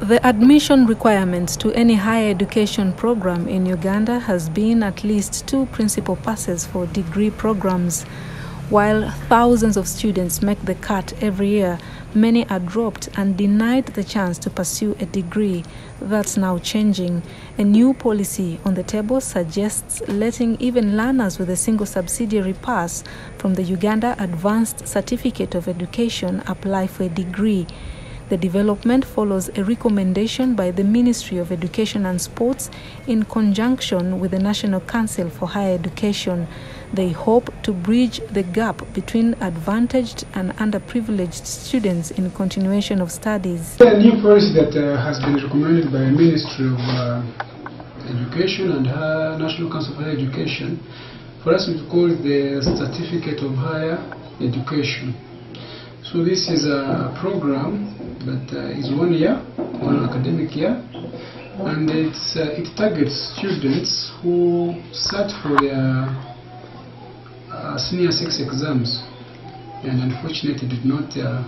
The admission requirements to any higher education program in Uganda has been at least 2 principal passes for degree programs. While thousands of students make the cut every year, many are dropped and denied the chance to pursue a degree. That's now changing. A new policy on the table suggests letting even learners with a single subsidiary pass from the Uganda Advanced Certificate of Education apply for a degree. The development follows a recommendation by the Ministry of Education and Sports in conjunction with the National Council for Higher Education. They hope to bridge the gap between advantaged and underprivileged students in continuation of studies. A new policy that has been recommended by the Ministry of Education and National Council for Higher Education, for us we call it the Certificate of Higher Education. So this is a program that is 1 year, 1 academic year, and it targets students who sat for their senior 6 exams and unfortunately did not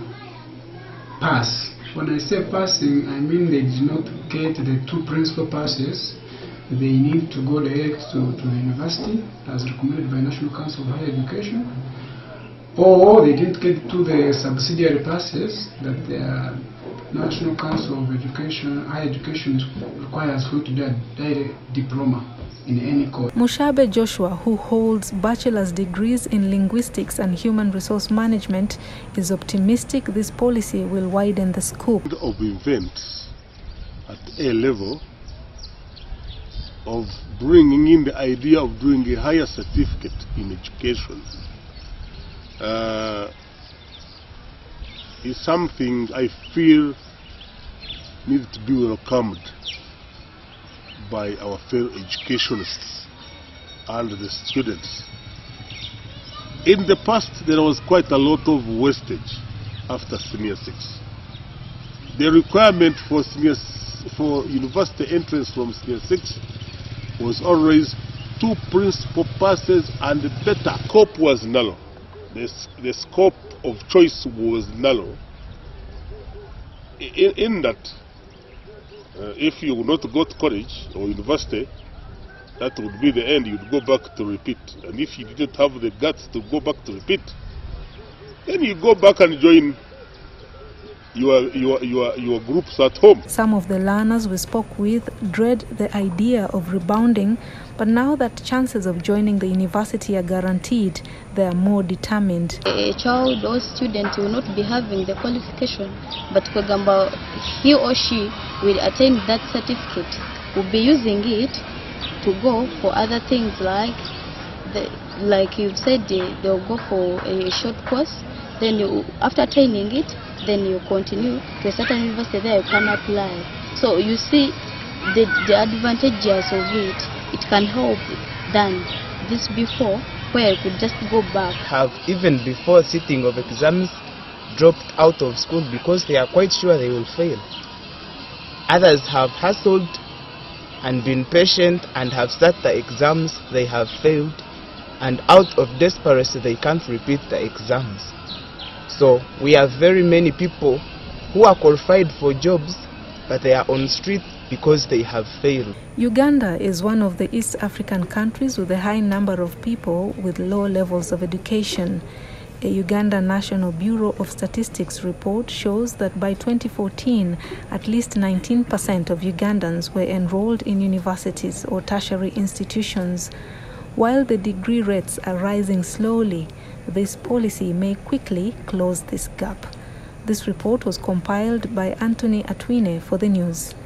pass. When I say passing, I mean they did not get the 2 principal passes. They need to go direct to the university as recommended by National Council for Higher Education, or they didn't get to the subsidiary passes that the National Council of Education, Higher Education requires for you to do a direct diploma in any course. Mushabe Joshua, who holds bachelor's degrees in linguistics and human resource management, is optimistic this policy will widen the scope of events at A level of bringing in the idea of doing a higher certificate in education is something I feel needs to be welcomed by our fellow educationists and the students. In the past, there was quite a lot of wastage after senior 6. The requirement for university entrance from senior 6 was always 2 principal passes and better. Scope was narrow. The scope of choice was narrow. In that, if you would not go to college or university, that would be the end. You'd go back to repeat. And if you didn't have the guts to go back to repeat, then you go back and join your groups at home. Some of the learners we spoke with dread the idea of rebounding, but now that chances of joining the university are guaranteed, they are more determined. A child or student will not be having the qualification, but he or she will attain that certificate, will be using it to go for other things like you said, they'll go for a short course, then after attaining it, then you continue to a certain university, there you can apply. So you see the advantages of it. It can help than this before, where you could just go back. Have even before sitting of exams dropped out of school because they are quite sure they will fail. Others have hustled and been patient and have sat the exams, they have failed, and out of desperation they can't repeat the exams. So we have very many people who are qualified for jobs, but they are on street because they have failed. Uganda is one of the East African countries with a high number of people with low levels of education. A Uganda National Bureau of Statistics report shows that by 2014, at least 19% of Ugandans were enrolled in universities or tertiary institutions. While the degree rates are rising slowly, this policy may quickly close this gap. This report was compiled by Anthony Atwine for the news.